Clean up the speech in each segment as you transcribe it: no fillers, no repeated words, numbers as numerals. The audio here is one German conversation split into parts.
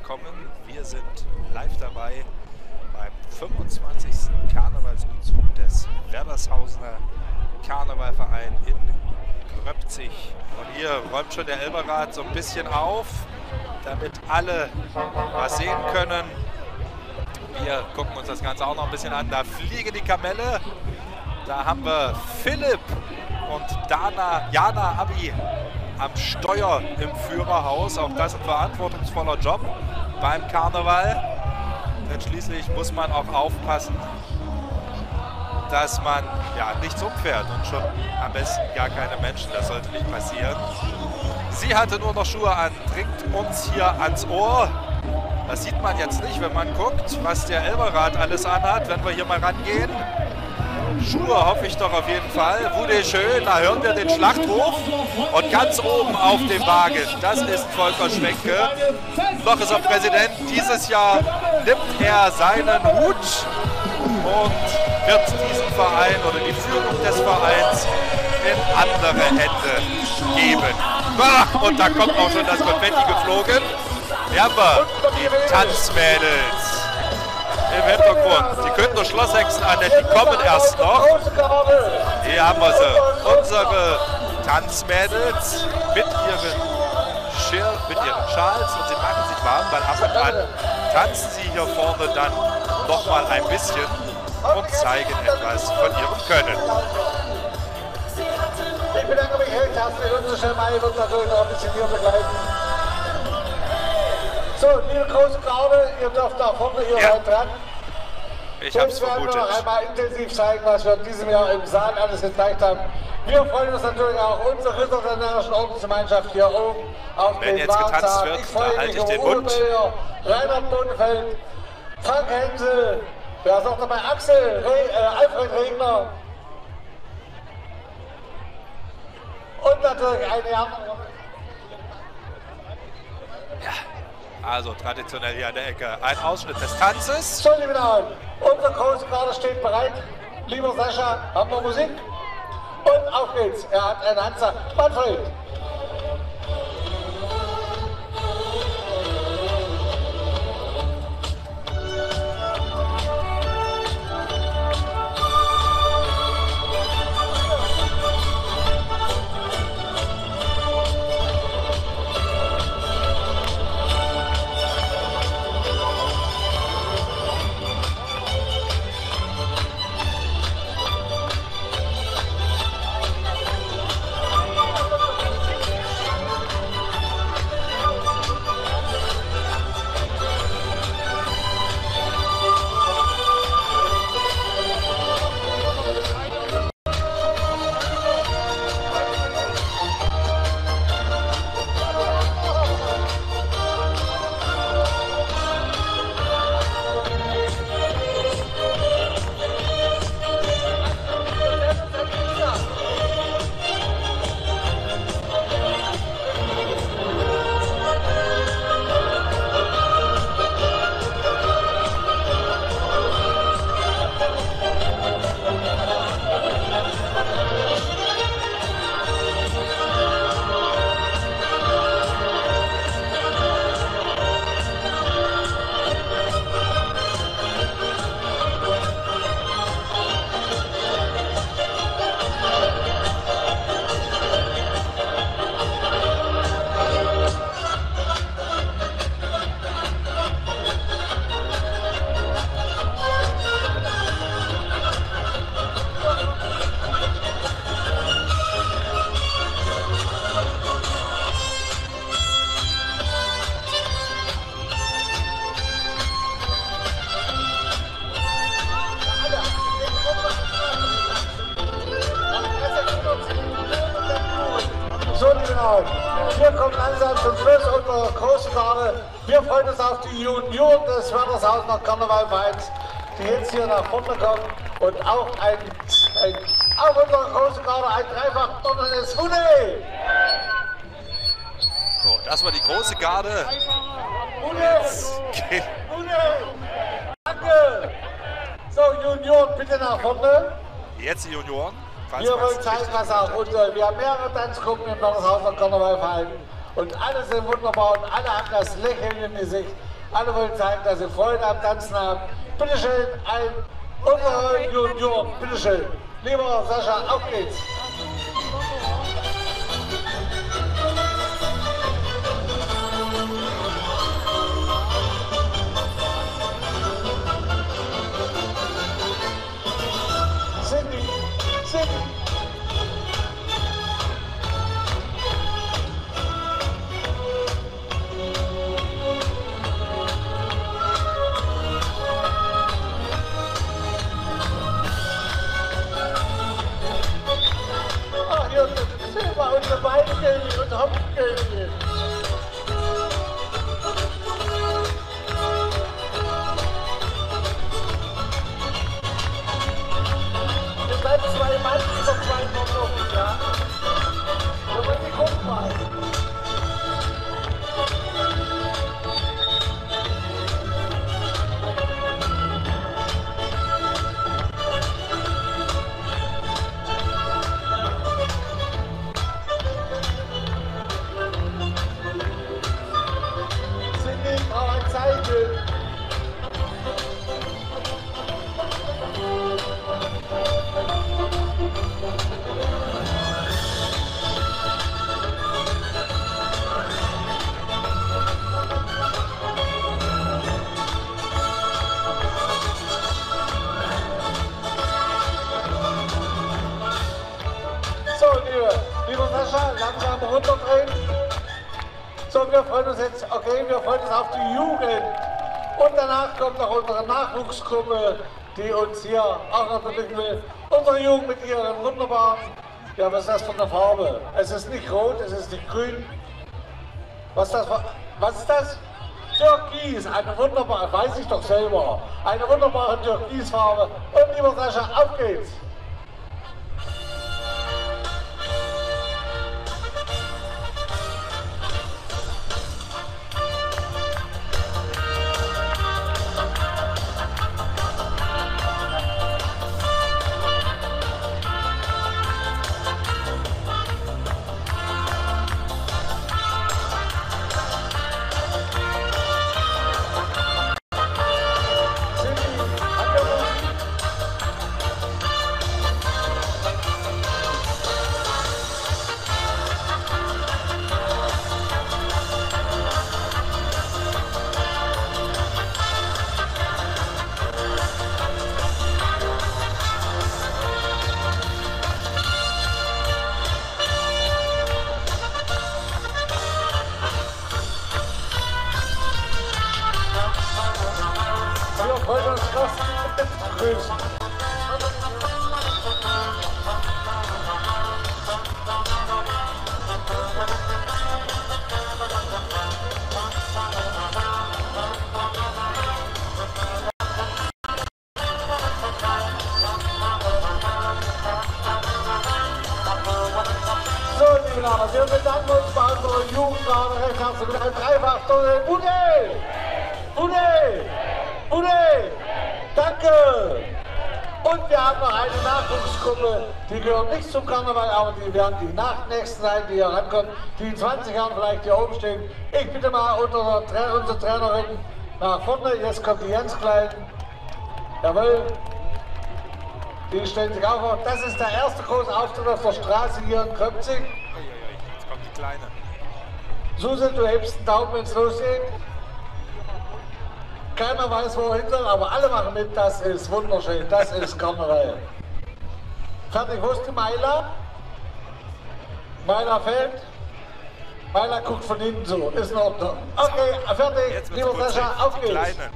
willkommen. Wir sind live dabei beim 25. Karnevalsumzug des Werdershausener Karnevalverein in Gröbzig. Und hier räumt schon der Elberrat so ein bisschen auf, damit alle was sehen können. Wir gucken uns das Ganze auch noch ein bisschen an. Da fliegen die Kamelle. Da haben wir Philipp und Jana Abi am Steuer im Führerhaus. Auch das ein verantwortungsvoller Job beim Karneval. Denn schließlich muss man auch aufpassen, dass man ja nichts umfährt und schon am besten gar keine Menschen. Das sollte nicht passieren. Sie hatte nur noch Schuhe an, trinkt uns hier ans Ohr. Das sieht man jetzt nicht, wenn man guckt, was der Elberrat alles anhat, wenn wir hier mal rangehen. Schuhe hoffe ich doch auf jeden Fall. Wunderschön, da hören wir den Schlachtruf. Und ganz oben auf dem Wagen, das ist Volker Schwenke. Noch ist er Präsident. Dieses Jahr nimmt er seinen Hut und wird diesen Verein oder die Führung des Vereins in andere Hände geben. Und da kommt auch schon das Konfetti geflogen. Hier haben wir die Tanzmädels im Hintergrund. Die können nur Schlosshexen annehmen, die kommen erst noch. Hier haben wir sie. Unsere Tanzmädels mit ihren Schals und sie machen sich warm, weil ab und an tanzen sie hier vorne dann noch mal ein bisschen und zeigen etwas von ihrem Können. Ich bedanke mich recht herzlich. Unsere Schelmei wird natürlich noch ein bisschen hier begleiten. So, liebe große Garde, ihr dürft da vorne hier rein dran. Ich hab's vermutet. Wir werden noch einmal intensiv zeigen, was wir in diesem Jahr im Saal alles gezeigt haben. Wir freuen uns natürlich auch, unsere Ritter der Närrischen Ordensgemeinschaft hier oben auf Wenn dem jetzt getanzt Wahnsaal. wird, da halte ich den Mund. Reinhard Bodenfeld, Frank Hensel, wer ist noch dabei? Alfred Regner. Und natürlich eine andere. Ja. Also traditionell hier an der Ecke ein Ausschnitt des Tanzes. So, liebe Damen, unsere große Garde steht bereit. Lieber Sascha, haben wir Musik? Und auf geht's. Er hat einen Hansa. Manfred. Wir kommen langsam zum Schluss unserer großen Garde. Wir freuen uns auf die Junioren des Werdershausener Karnevalvereins, die jetzt hier nach vorne kommen und auch auf unserer großen Garde ein dreifach donnernes Hunde. So, das war die große Garde. Hunde! Danke! So, Junioren, bitte nach vorne. Jetzt die Junioren. Wir wollen zeigen, was auch wir haben mehrere Tanzgruppen im Werdershausener Karnevalverein und alle sind wunderbar und alle haben das Lächeln im Gesicht Alle wollen zeigen, dass sie Freude am Tanzen haben. Bitte schön, unsere Junioren, bitte schön. Lieber Sascha, auf geht's. Cindy. Ach, hier sind wir unsere Weinkönigin und Hopfenkönigin. Ihr seid zwei Mann, über zwei Monate, ja? Aber die gucken mal. Cindy, braucht ein Zeichen. So, lieber Sascha, langsam runterdrehen. So, wir freuen uns jetzt, okay, wir freuen uns auf die Jugend. Und danach kommt noch unsere Nachwuchsgruppe, die uns hier auch noch beglücken will. Unsere Jugend mit ihren wunderbaren, ja, was ist das für eine Farbe? Es ist nicht rot, es ist nicht grün. Was ist das? Türkis, eine wunderbare, weiß ich doch selber, eine wunderbare Türkisfarbe. Und lieber Sascha, auf geht's. Wir freuen uns fast zu grüßen. So, liebe Damen, wir bedanken uns bei unserer Jugendgarde recht herzlich mit einem Dreifach-Tunnel. Bude! Danke! Und wir haben noch eine Nachwuchsgruppe, die gehören nicht zum Karneval, aber die werden die Nächsten sein, die hier rankommen, die in 20 Jahren vielleicht hier oben stehen. Ich bitte mal unsere Trainerin nach vorne, jetzt kommt die ganz Kleinen. Jawohl. Die stellen sich auch auf. Das ist der erste große Auftritt auf der Straße hier in Kröpzig. Jetzt kommt die Kleine. Susan, du hebst den Daumen, wenn es losgeht. Keiner weiß, wo er hin soll, aber alle machen mit. Das ist wunderschön. Das ist Karneval. Fertig, wo ist die Maila? Maila fällt. Maila guckt von hinten so. Ist in Ordnung. Okay, fertig. Lieber Sascha, auf geht's. Kleine.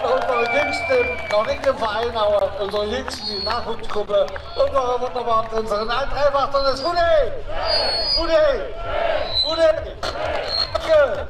unsere Jüngsten, noch nicht im Verein, aber unsere Jüngsten, die Nachwuchsgruppe, unsere wunderbaren Tänzerin. Ein Dreifach, dann ist Rudi! Rudi! Rudi! Danke!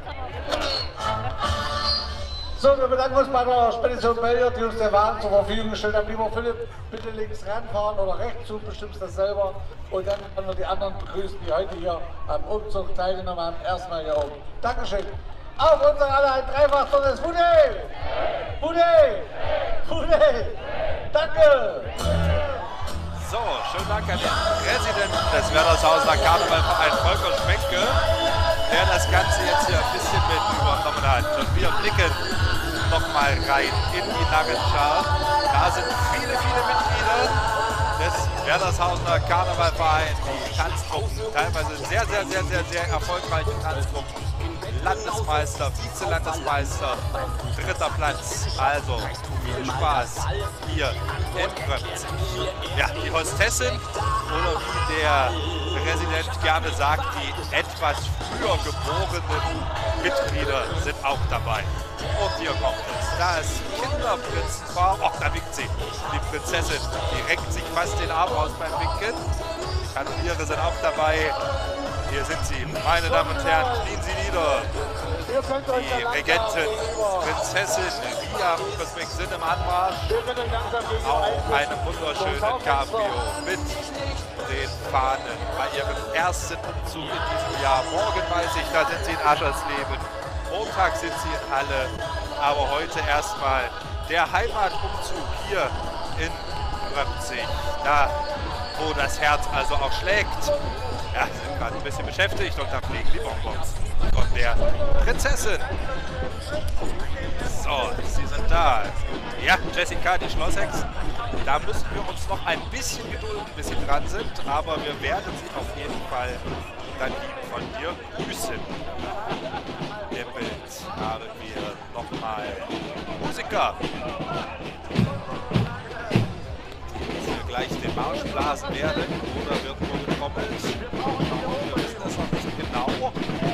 So, wir bedanken uns bei der Spedition Bellier, die uns den Wagen zur Verfügung gestellt haben. Lieber Philipp, bitte links ranfahren oder rechts, du bestimmst das selber. Und dann können wir die anderen begrüßen, die heute hier am Umzug teilgenommen haben. Erstmal hier oben. Dankeschön. Auf uns alle ein Dreifach, das ist Rudi! Rudi! Rudi! Danke! So, schönen Dank an den Präsidenten des Werdershausener Karnevalvereins Volker Schmenke, der das Ganze jetzt hier ein bisschen mit übernommen hat. Und wir blicken nochmal rein in die Narrenschar. Da sind viele, viele Mitglieder des Werdershausener Karnevalvereins, die Tanzgruppen, teilweise sehr erfolgreiche Tanzgruppen. Landesmeister, Vize-Landesmeister, 3. Platz. Also viel Spaß hier in Gröbzig. Ja, die Hostessin oder wie der Präsident gerne sagt, die etwas früher geborenen Mitglieder sind auch dabei. Und hier kommt es. Da ist Kinderprinzenpaar. Och, da winkt sie. Die Prinzessin, die reckt sich fast den Arm aus beim Winken. Die Kanoniere sind auch dabei. Hier sind sie, meine Damen und Herren, knien Sie nieder. Die Regentin, Prinzessin Ria Ubersbeck sind im Anmarsch. Auch eine wunderschöne Cabrio mit den Fahnen bei ihrem ersten Umzug in diesem Jahr. Morgen weiß ich, da sind sie in Aschersleben. Montag sind sie in Halle. Aber heute erstmal der Heimatumzug hier in Gröbzig. Da, wo das Herz also auch schlägt. Ja, sie sind gerade ein bisschen beschäftigt und da fliegen die Bonbons von der Prinzessin. So, sie sind da. Ja, Jessica, die Schlosshex. Da müssen wir uns noch ein bisschen gedulden, bis sie dran sind. Aber wir werden sie auf jeden Fall dann lieb von dir grüßen. Im Bild haben wir nochmal Musiker, die hier gleich den Marsch blasen werden. Oder wird nur getrommelt. Wir wissen es noch nicht genau.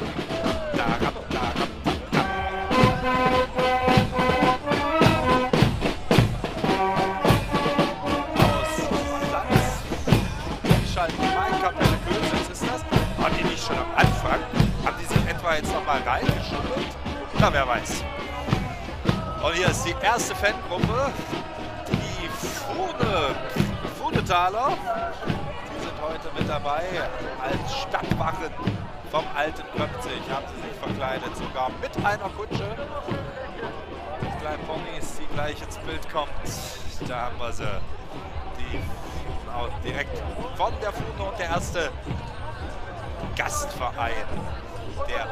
Kapelle Kösitz ist das. Haben die nicht schon am Anfang? Haben die sich etwa jetzt noch mal reingeschummelt? Na, wer weiß. Und hier ist die erste Fangruppe, die Funetaler. Die sind heute mit dabei als Stadtwachen vom alten Gröbzig. Haben sie sich verkleidet, sogar mit einer Kutsche. Die kleinen Ponys, die gleich ins Bild kommt. Da haben wir sie. Die direkt von der Fune und der erste Gastverein, der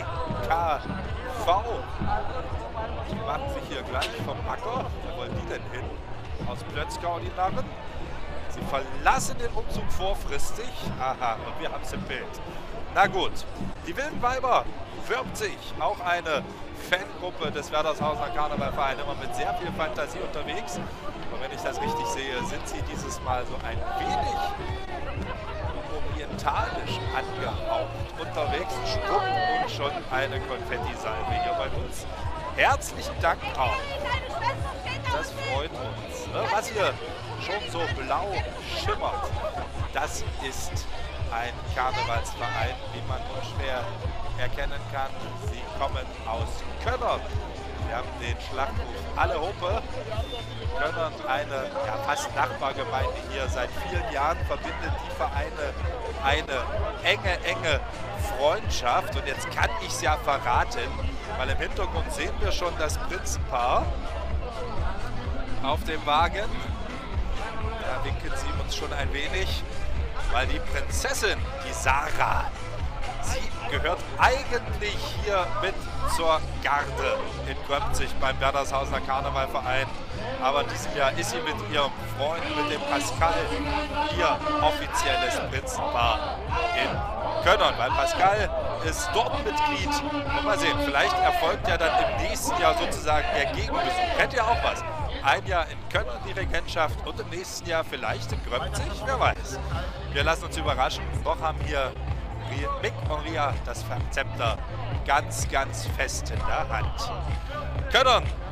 PKV. Die machen sich hier gleich vom Acker. Wo wollen die denn hin? Aus Plötzgau, die Narren. Sie verlassen den Umzug vorfristig. Aha, und wir haben es im Bild. Na gut, die Wilden Weiber wirbt sich. Auch eine Fangruppe des Werdershausener Karnevalvereins, immer mit sehr viel Fantasie unterwegs. Und wenn ich das richtig sehe, sind sie dieses Mal so ein wenig orientalisch angehaucht unterwegs. Schwupp und schon eine Konfettisalve hier bei uns. Herzlichen Dank auch. Das freut uns. Was hier schon so blau schimmert, das ist ein Karnevalsverein, wie man unschwer erkennen kann. Sie kommen aus Könnern. Wir haben den Schlachtruf Alle Hope. Könnern, eine fast Nachbargemeinde hier. Seit vielen Jahren verbindet die Vereine eine enge Freundschaft. Und jetzt kann ich es ja verraten, weil im Hintergrund sehen wir schon das Prinzenpaar auf dem Wagen. Da winken sie uns schon ein wenig, weil die Prinzessin, die Sarah, sie gehört eigentlich hier mit zur Garde in Gröbzig beim Werdershausener Karnevalverein. Aber in diesem Jahr ist sie mit ihrem Freund, mit dem Pascal, ihr offizielles Prinzenpaar in Könnern. Weil Pascal ist dort Mitglied. Und mal sehen, vielleicht erfolgt ja dann im nächsten Jahr sozusagen der Gegenbesuch. Kennt ihr auch was? Ein Jahr in Könnern die Regentschaft und im nächsten Jahr vielleicht in Gröbzig, wer weiß. Wir lassen uns überraschen. Doch haben hier Mick und Ria das Zepter ganz fest in der Hand. Könnern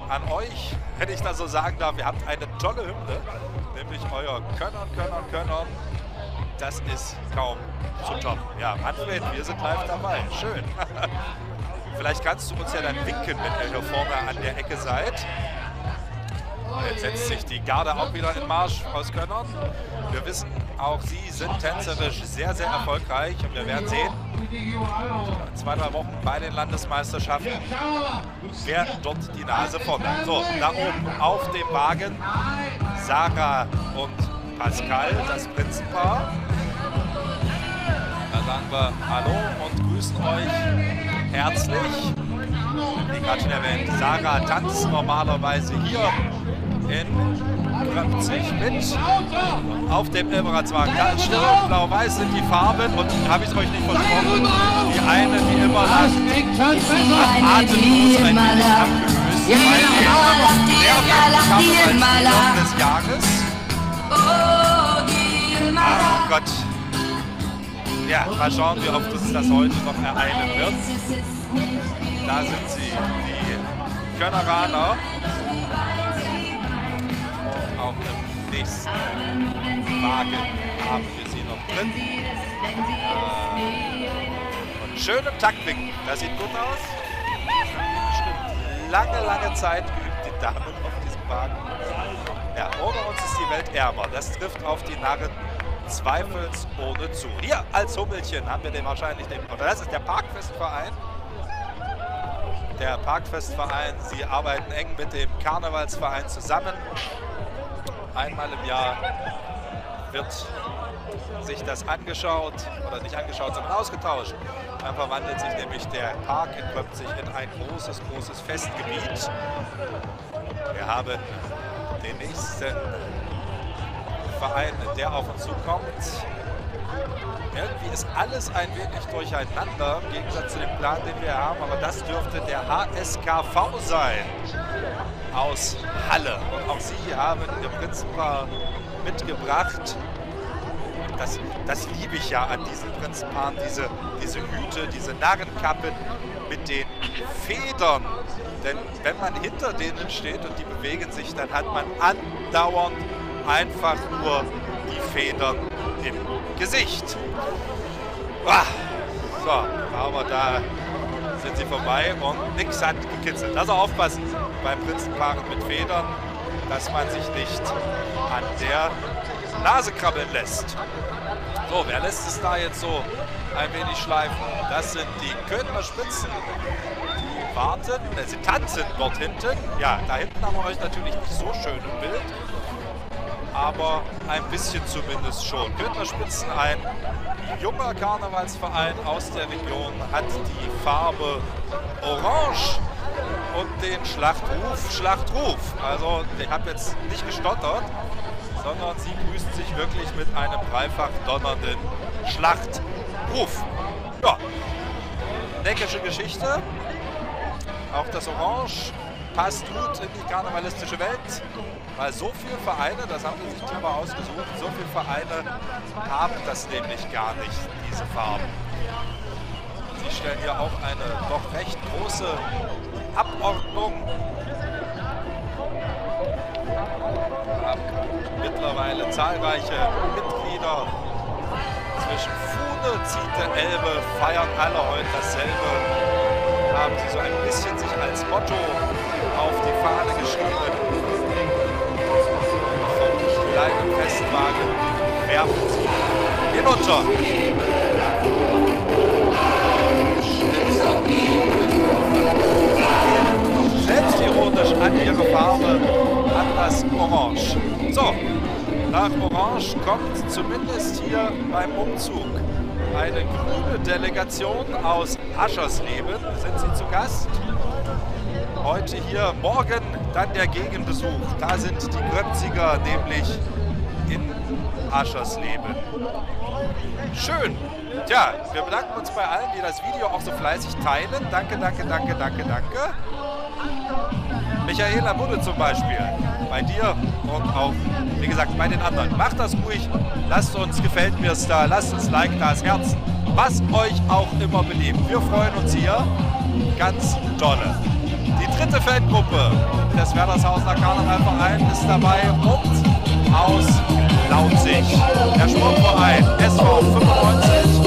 an euch, wenn ich das so sagen darf. Ihr habt eine tolle Hymne, nämlich euer Könnern. Das ist kaum zu toppen. Ja, Manfred, wir sind live dabei. Schön. Vielleicht kannst du uns ja dann winken, wenn ihr hier vorne an der Ecke seid. Jetzt setzt sich die Garde auch wieder in Marsch aus Könnern. Wir wissen, auch sie sind tänzerisch sehr, sehr erfolgreich. Und wir werden sehen, in 2-3 Wochen bei den Landesmeisterschaften, wer dort die Nase vorne hat. So, da oben auf dem Wagen Sarah und Pascal, das Prinzenpaar. Da sagen wir Hallo und grüßen euch herzlich. Wie gerade schon erwähnt, Sarah tanzt normalerweise hier in Kröpzig mit. Auf dem Ilberatswagen. Da ist Stirn, blau-weiß sind die Farben und habe ich es euch nicht versprochen. Die eine, die immer lacht, atemlos ein wenig abgelöst, weil der des Jahres. Oh Gott. Ja, mal schauen, wie oft uns das heute noch ereilen wird. Da sind sie, die Könneraner. Und auch im nächsten Wagen haben wir sie noch drin. Und schön im Taktwinken. Das sieht gut aus. Bestimmt lange Zeit geübt, die Damen auf diesem Wagen. Ja, ohne uns ist die Welt ärmer. Das trifft auf die Narren zweifelsohne zu. Hier als Hummelchen haben wir den wahrscheinlich den. Das ist der Parkfestverein. Der Parkfestverein, sie arbeiten eng mit dem Karnevalsverein zusammen. Einmal im Jahr wird sich das angeschaut, oder nicht angeschaut, sondern ausgetauscht. Dann verwandelt sich nämlich der Park in Kröpzig in ein großes Festgebiet. Wir haben den nächsten Verein, der auf uns zukommt. Irgendwie ist alles ein wenig durcheinander, im Gegensatz zu dem Plan, den wir haben. Aber das dürfte der HSKV sein aus Halle. Und auch sie haben ihr Prinzenpaar mitgebracht. Das liebe ich ja an diesen Prinzenpaaren, diese Hüte, diese Narrenkappen mit den Federn. Denn wenn man hinter denen steht und die bewegen sich, dann hat man andauernd einfach nur die Federn im Gesicht. So, aber da sind sie vorbei und nichts hat gekitzelt. Also aufpassen beim Prinzenpaaren mit Federn, dass man sich nicht an der Nase krabbeln lässt. So, wer lässt es da jetzt so ein wenig schleifen? Das sind die Köthner Spitzen. Die warten, sie tanzen dort hinten. Ja, da hinten haben wir euch natürlich nicht so schön im Bild, aber ein bisschen zumindest schon. Köthner Spitzen, ein junger Karnevalsverein aus der Region, hat die Farbe Orange und den Schlachtruf. Also ich habe jetzt nicht gestottert, sondern sie grüßen sich wirklich mit einem dreifach donnernden Schlachtruf. Ja, neckische Geschichte. Auch das Orange passt gut in die karnevalistische Welt, weil so viele Vereine, das haben sie sich clever ausgesucht, so viele Vereine haben das nämlich gar nicht, diese Farben. Sie stellen hier auch eine doch recht große Abordnung. Wir haben mittlerweile zahlreiche Mitglieder. Zwischen Fuhne, Ziete, Elbe feiern alle heute dasselbe. Haben sie so ein bisschen sich als Motto auf die Fahne geschrieben. Vom kleinen Festwagen werfen sie hinunter. Selbstironisch an ihre Farbe, an das Orange. So, nach Orange kommt zumindest hier beim Umzug eine grüne Delegation aus Aschersleben. Sind sie zu Gast? Heute hier, morgen dann der Gegenbesuch. Da sind die Kröpziger nämlich in Aschersleben. Schön. Tja, wir bedanken uns bei allen, die das Video auch so fleißig teilen. Danke, danke, danke, danke, danke. Michaela Budde zum Beispiel, bei dir und auch, wie gesagt, bei den anderen. Macht das ruhig, lasst uns, gefällt mir's da, lasst uns Like da, das Herz, was euch auch immer beliebt. Wir freuen uns hier ganz dolle. Die dritte Fangruppe des Werdershausener Karnevalverein ist dabei und aus Lauzig. Der Sportverein SV 95.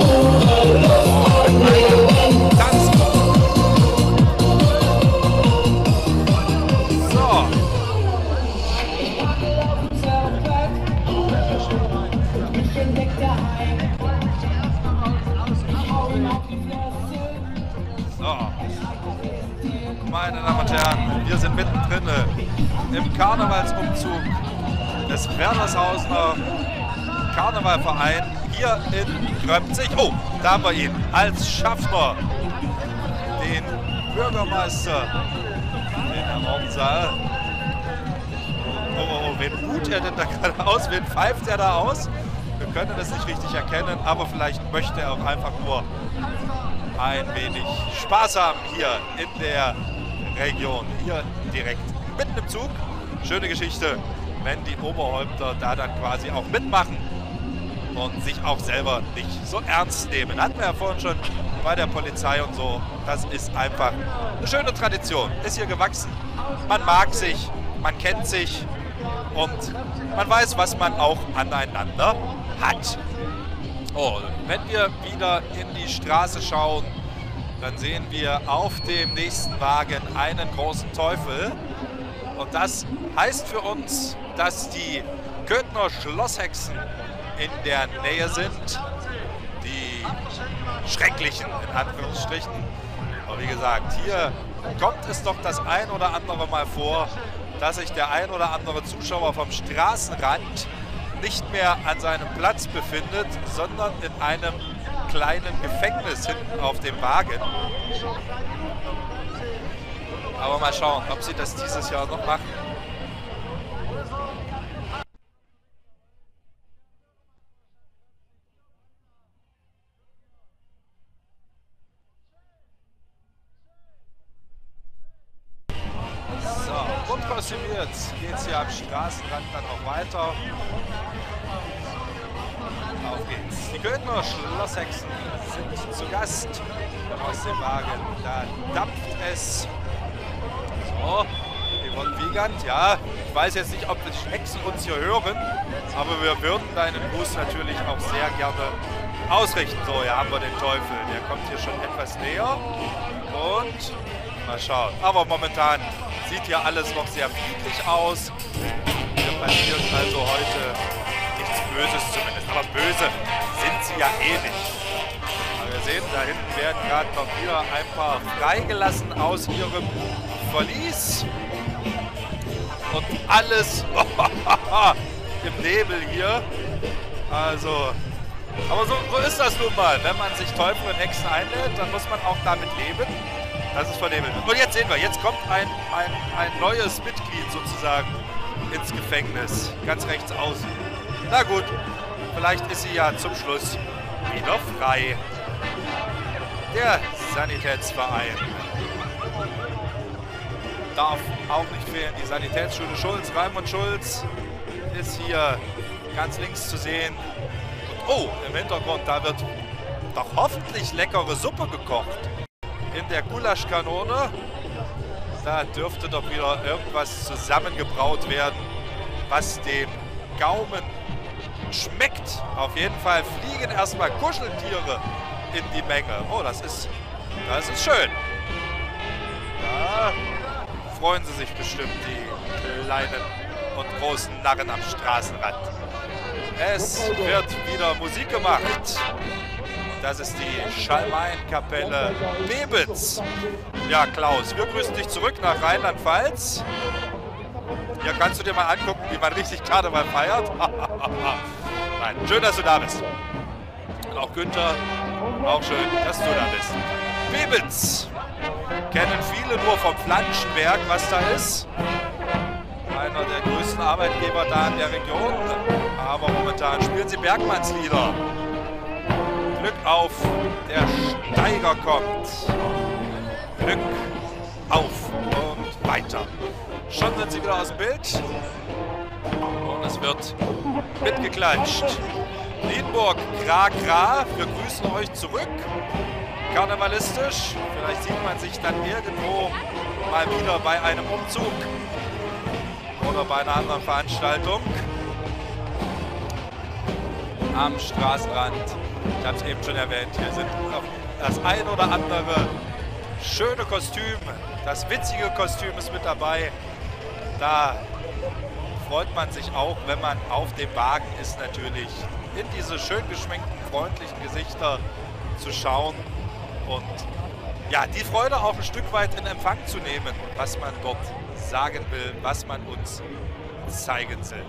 So. Meine Damen und Herren, wir sind mittendrin im Karnevalsumzug des Werdershausener Karnevalverein hier in Gröbzig. Oh, da haben wir ihn als Schaffner, den Bürgermeister in der Ordenssaal. Oh, wen buht er denn da gerade aus? Wen pfeift er da aus? Wir können das nicht richtig erkennen, aber vielleicht möchte er auch einfach nur ein wenig Spaß haben hier in der Region, hier direkt mitten im Zug. Schöne Geschichte, wenn die Oberhäupter da dann quasi auch mitmachen und sich auch selber nicht so ernst nehmen. Hatten wir ja vorhin schon bei der Polizei und so. Das ist einfach eine schöne Tradition, ist hier gewachsen. Man mag sich, man kennt sich und man weiß, was man auch aneinander hat. Oh, wenn wir wieder in die Straße schauen, dann sehen wir auf dem nächsten Wagen einen großen Teufel. Und das heißt für uns, dass die Köthner Schlosshexen in der Nähe sind. Die schrecklichen, in Anführungsstrichen. Aber wie gesagt, hier kommt es doch das ein oder andere Mal vor, dass sich der ein oder andere Zuschauer vom Straßenrand nicht mehr an seinem Platz befindet, sondern in einem kleinen Gefängnis hinten auf dem Wagen. Aber mal schauen, ob sie das dieses Jahr noch machen. So, gut kostümiert geht es hier am Straßenrand dann auch weiter. Auf geht's. Die Köthner Schlosshexen sind zu Gast aus dem Wagen. Da dampft es. So, Yvonne Wiegand, ja. Ich weiß jetzt nicht, ob die Hexen uns hier hören, aber wir würden deinen Gruß natürlich auch sehr gerne ausrichten. So, hier haben wir den Teufel. Der kommt hier schon etwas näher. Und mal schauen. Aber momentan sieht hier alles noch sehr friedlich aus. Hier passiert also heute nichts Böses zumindest. Aber böse sind sie ja eh nicht. Aber wir sehen, da hinten werden gerade noch wieder ein paar freigelassen aus ihrem Verlies. Und alles im Nebel hier. Also, aber so ist das nun mal. Wenn man sich Teufel und Hexen einlädt, dann muss man auch damit leben, dass es vernebelt wird. Und jetzt sehen wir, jetzt kommt ein neues Mitglied sozusagen ins Gefängnis. Ganz rechts außen. Na gut, vielleicht ist sie ja zum Schluss wieder frei. Der Sanitätsverein darf auch nicht fehlen. Die Sanitätsschule Schulz, Raimund Schulz ist hier ganz links zu sehen. Und oh, im Hintergrund, da wird doch hoffentlich leckere Suppe gekocht. In der Gulaschkanone, da dürfte doch wieder irgendwas zusammengebraut werden, was dem Gaumen schmeckt. Auf jeden Fall fliegen erstmal Kuscheltiere in die Menge. Oh, das ist schön. Da freuen sie sich bestimmt, die kleinen und großen Narren am Straßenrand. Es wird wieder Musik gemacht. Das ist die Schalmeienkapelle Bebitz. Ja, Klaus, wir grüßen dich zurück nach Rheinland-Pfalz. Hier kannst du dir mal angucken, wie man richtig Karneval feiert. Nein, schön, dass du da bist. Und auch Günther, auch schön, dass du da bist. Bebitz kennen viele nur vom Flanschenberg, was da ist. Einer der größten Arbeitgeber da in der Region. Aber momentan spielen sie Bergmannslieder. Glück auf, der Steiger kommt. Glück auf und weiter. Schon sind sie wieder aus dem Bild. Und es wird mitgeklatscht. Nienburg, Gra, wir grüßen euch zurück. Karnevalistisch. Vielleicht sieht man sich dann irgendwo mal wieder bei einem Umzug oder bei einer anderen Veranstaltung am Straßenrand. Ich habe es eben schon erwähnt, hier sind das ein oder andere schöne Kostüm, das witzige Kostüm ist mit dabei. Da freut man sich auch, wenn man auf dem Wagen ist, natürlich in diese schön geschminkten, freundlichen Gesichter zu schauen und ja, die Freude auch ein Stück weit in Empfang zu nehmen, was man dort sagen will, was man uns zeigen will.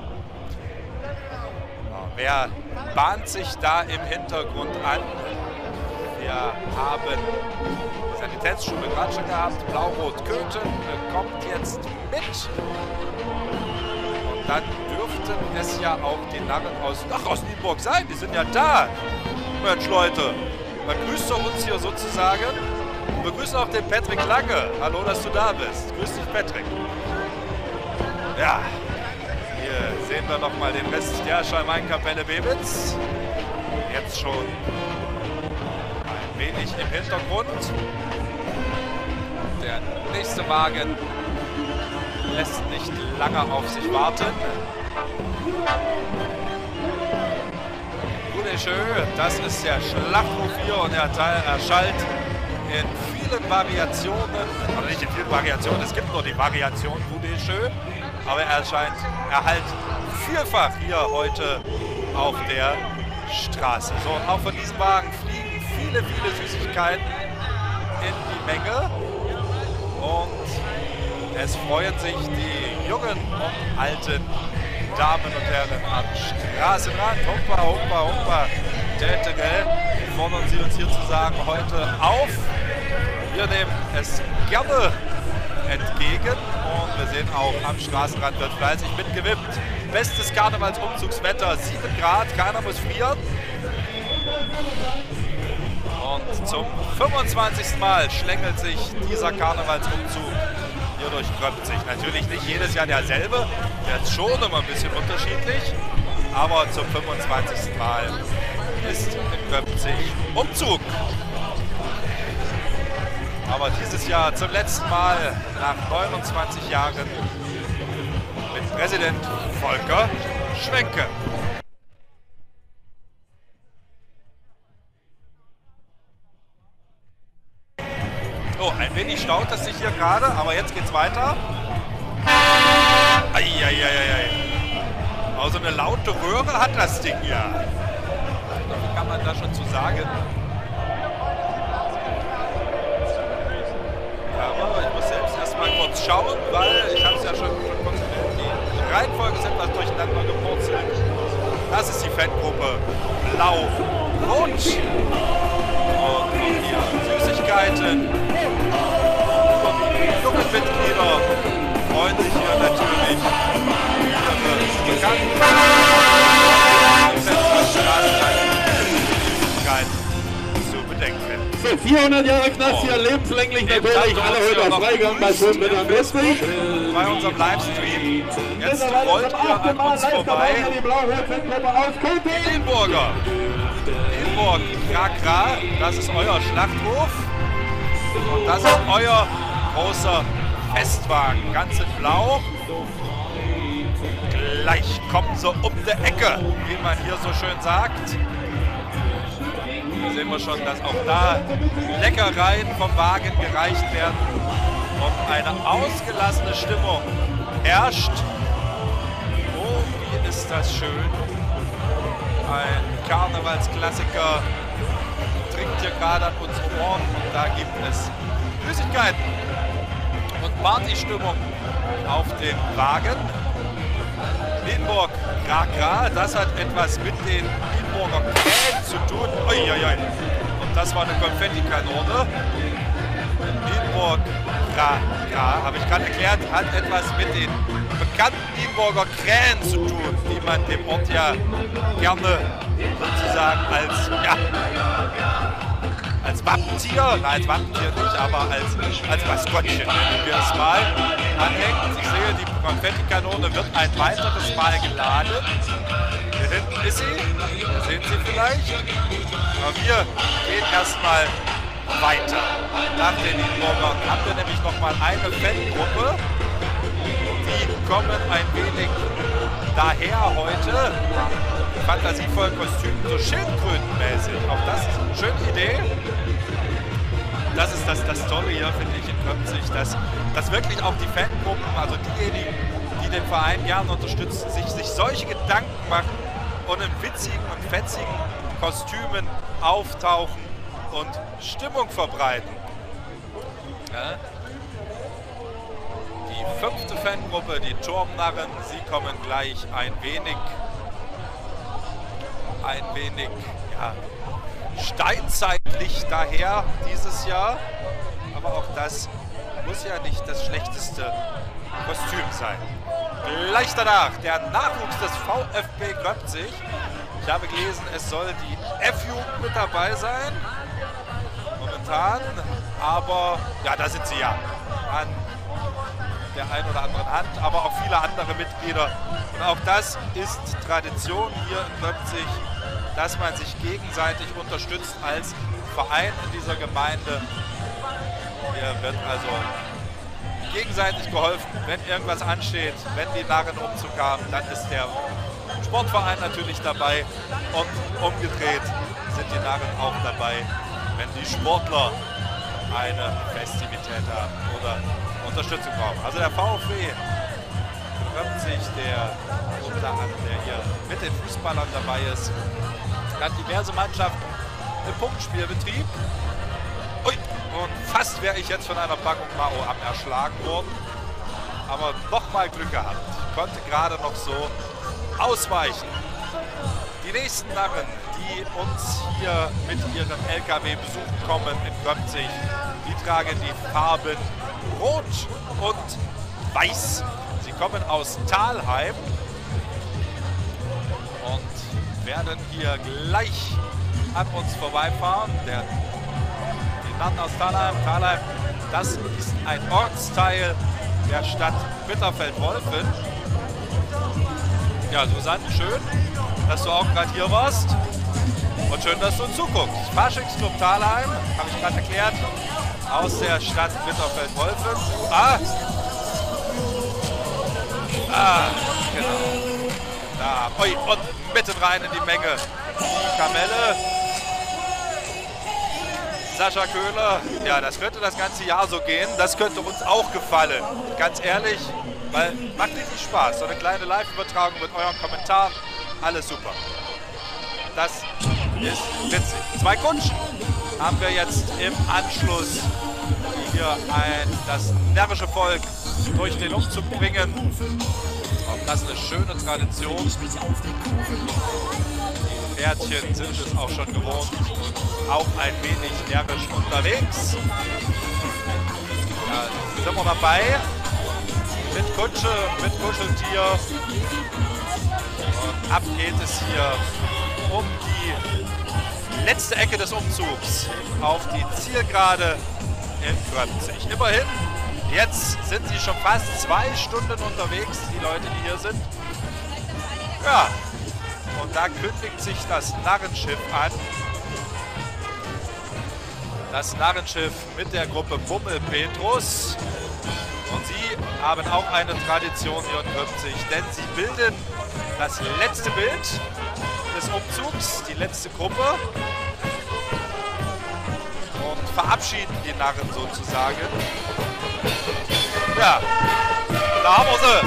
Wer bahnt sich da im Hintergrund an? Wir haben die Sanitätsschule gerade schon gehabt. Blau-Rot-Köthen kommt jetzt mit. Und dann dürften es ja auch die Narren aus Nienburg sein. Die sind ja da. Mensch, Leute. Man grüßt doch uns hier sozusagen. Wir grüßen auch den Patrick Lange. Hallo, dass du da bist. Grüß dich, Patrick. Ja. Hier sehen wir noch mal den Rest der Schalmain-Kapelle Bebitz. Jetzt schon ein wenig im Hintergrund. Der nächste Wagen lässt nicht lange auf sich warten. Wunderschön, das ist der Schlachtruf hier und er erschallt in vielen Variationen, oder nicht in vielen Variationen, es gibt nur die Variation Wunderschön. Aber er halt vielfach hier heute auf der Straße. So, und auch von diesem Wagen fliegen viele Süßigkeiten in die Menge. Und es freuen sich die jungen und alten Damen und Herren am Straßenrand. Humpa, humpa, humpa. Tätere fordern sie uns hier zu sagen heute auf. Wir nehmen es gerne entgegen und wir sehen auch am Straßenrand wird fleißig mitgewippt. Bestes Karnevalsumzugswetter, 7 Grad, keiner muss frieren. Und zum 25. Mal schlängelt sich dieser Karnevalsumzug hier durch Gröbzig. Natürlich nicht jedes Jahr derselbe, der ist schon immer ein bisschen unterschiedlich, aber zum 25. Mal ist in Gröbzig Umzug. Aber dieses Jahr zum letzten Mal nach 29 Jahren mit Präsident Volker Schwenke. Oh, ein wenig staut es sich hier gerade, aber jetzt geht's weiter. Eieieiei. Also eine laute Röhre hat das Ding ja. Was kann man da schon zu sagen? Ich muss selbst erstmal kurz schauen, weil ich habe es ja schon kurz erwähnt. Die Reihenfolge ist etwas durcheinander gepurzelt. Das ist die Fangruppe Blau-Rot. Und hier Süßigkeiten. Die jungen Mitglieder freuen sich hier natürlich. Ihre Süßigkeiten zu bedenken. So, 400 Jahre Knast hier, lebenslänglich natürlich, alle heute auf Freigang bei Schulmütter und Westweg. Bei unserem Livestream. Jetzt rollt ihr an uns vorbei. Die Nienburger. Nienburg, Gra, das ist euer Schlachtruf. Und das ist euer großer Festwagen. Ganz in Blau. Gleich kommen sie um die Ecke, wie man hier so schön sagt. Da sehen wir schon, dass auch da Leckereien vom Wagen gereicht werden und eine ausgelassene Stimmung herrscht. Oh, wie ist das schön. Ein Karnevalsklassiker trinkt hier gerade an unseren Ohren und da gibt es Süßigkeiten und Partystimmung auf dem Wagen. Nienburg, Gra, das hat etwas mit den Nienburger Krähen zu tun. Uiuiui. Und das war eine Konfettikanone. Nienburg, Gra, habe ich gerade erklärt, hat etwas mit den bekannten Nienburger Krähen zu tun, die man dem Ort ja gerne sozusagen als Wappentier, nein, als Wappentier nicht, aber als Maskottchen, nennen wir es mal, anhängt. Ich sehe, die Konfettikanone wird ein weiteres Mal geladen. Wir hinten ist sie. Da sehen Sie vielleicht. Aber wir gehen erstmal weiter. Nach den Nienburgern haben wir nämlich nochmal eine Fangruppe. Die kommen ein wenig daher heute. Fantasievoll Kostüm, so schildkrötenmäßig. Auch das ist eine schöne Idee. Das ist das Tolle hier, finde ich, in Köpzig, dass wirklich auch die Fangruppen, also diejenigen, die den Verein gerne unterstützen, sich solche Gedanken machen und in witzigen und fetzigen Kostümen auftauchen und Stimmung verbreiten. Ja. Die 5. Fangruppe, die Turmnarren, sie kommen gleich ein wenig ja, steinzeitlich daher dieses Jahr. Aber auch das muss ja nicht das schlechteste Kostüm sein. Gleich danach der Nachwuchs des VfB Köpzig. Ich habe gelesen, es soll die F-Jugend mit dabei sein. Momentan. Aber ja, da sind sie ja an der einen oder anderen Hand, aber auch viele andere Mitglieder. Und auch das ist Tradition hier in Köpzig, dass man sich gegenseitig unterstützt als Verein in dieser Gemeinde. Hier wird also gegenseitig geholfen, wenn irgendwas ansteht, wenn die Narrenumzug haben, dann ist der Sportverein natürlich dabei und umgedreht sind die Narren auch dabei, wenn die Sportler eine Festivität haben oder Unterstützung brauchen. Also der VfB Köpzig, der hier mit den Fußballern dabei ist, hat diverse Mannschaften im Punktspielbetrieb. Ui, und fast wäre ich jetzt von einer Packung Mao erschlagen worden. Aber nochmal Glück gehabt. Konnte gerade noch so ausweichen. Die nächsten Narren, die uns hier mit ihrem LKW besuchen kommen in Köpzig, die tragen die Farben Rot und Weiß. Sie kommen aus Thalheim und werden hier gleich an uns vorbeifahren. Die Narren aus Thalheim. Thalheim, das ist ein Ortsteil der Stadt Bitterfeld-Wolfen. Ja, Susanne, schön, dass du auch gerade hier warst. Und schön, dass du zuguckst. Faschingsclub Thalheim, habe ich gerade erklärt, aus der Stadt Bitterfeld-Wolfen. Genau. Da. Ui, und mitten rein in die Menge. Die Kamelle. Sascha Köhler. Ja, das könnte das ganze Jahr so gehen. Das könnte uns auch gefallen. Ganz ehrlich, weil macht richtig Spaß. So eine kleine Live-Übertragung mit euren Kommentaren. Alles super. Das ist witzig. 2 Kutschen haben wir jetzt im Anschluss, die hier das närrische Volk durch den Umzug bringen. Auch das ist eine schöne Tradition. Die Pferdchen sind es auch schon gewohnt und auch ein wenig närrisch unterwegs. Da sind wir dabei. Mit Kutsche, mit Kuscheltier. Und ab geht es hier um die letzte Ecke des Umzugs auf die Zielgerade in Köpzig. Immerhin, jetzt sind sie schon fast 2 Stunden unterwegs, die Leute, die hier sind. Ja, und da kündigt sich das Narrenschiff an. Das Narrenschiff mit der Gruppe Bummel Petrus. Und sie haben auch eine Tradition hier in Köpzig, denn sie bilden das letzte Bild des Umzugs, die letzte Gruppe, und verabschieden die Narren sozusagen. Ja, da haben wir sie.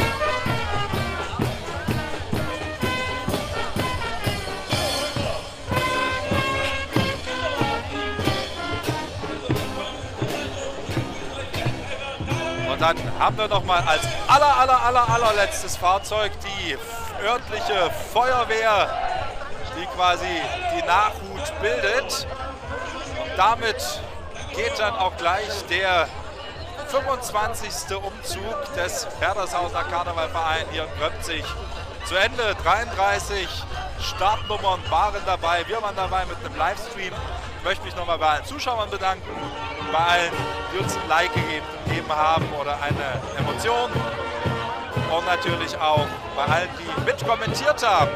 Und dann haben wir noch mal als allerletztes Fahrzeug die örtliche Feuerwehr, die quasi die Nachhut bildet. Und damit geht dann auch gleich der 25. Umzug des Werdershausener Karnevalverein hier in Köpzig zu Ende. 33 Startnummern waren dabei. Wir waren dabei mit einem Livestream. Ich möchte mich nochmal bei allen Zuschauern bedanken, bei allen, die uns ein Like gegeben haben oder eine Emotion. und natürlich auch bei allen, die mitkommentiert haben.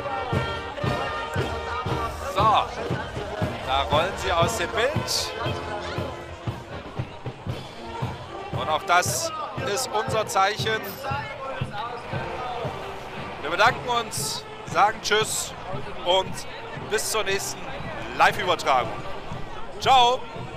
So, da rollen sie aus dem Bild. Und auch das ist unser Zeichen. Wir bedanken uns, sagen Tschüss und bis zur nächsten Live-Übertragung. Ciao!